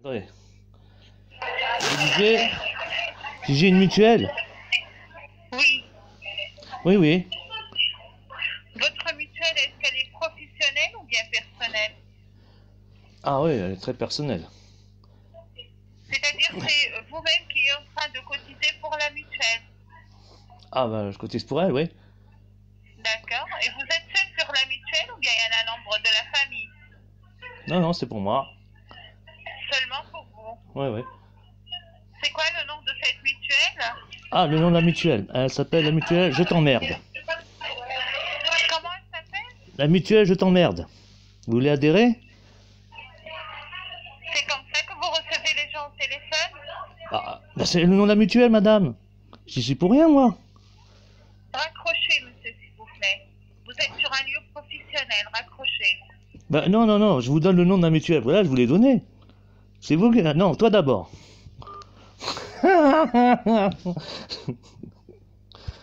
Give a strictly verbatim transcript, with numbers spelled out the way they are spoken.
Ouais. Je disais, si j'ai une mutuelle. Oui. Oui, oui. Votre mutuelle, est-ce qu'elle est professionnelle ou bien personnelle? Ah oui, elle est très personnelle. C'est-à-dire c'est vous-même qui êtes en train de cotiser pour la mutuelle. Ah bah je cotise pour elle, oui. D'accord. Et vous êtes seul sur la mutuelle ou bien il y en a un membre de la famille? Non, non, c'est pour moi. Seulement pour vous. Ouais, ouais. C'est quoi le nom de cette mutuelle? Ah, le nom de la mutuelle. Elle s'appelle la mutuelle Je t'emmerde. Comment elle s'appelle? La mutuelle Je t'emmerde. Vous voulez adhérer? C'est comme ça que vous recevez les gens au téléphone? Ah, bah c'est le nom de la mutuelle, madame. J'y suis pour rien, moi. Raccrochez, monsieur, s'il vous plaît. Vous êtes sur un lieu professionnel, raccrochez. Bah non, non, non, je vous donne le nom de la mutuelle. Voilà, je vous l'ai donné. C'est vous qui... Non, toi d'abord.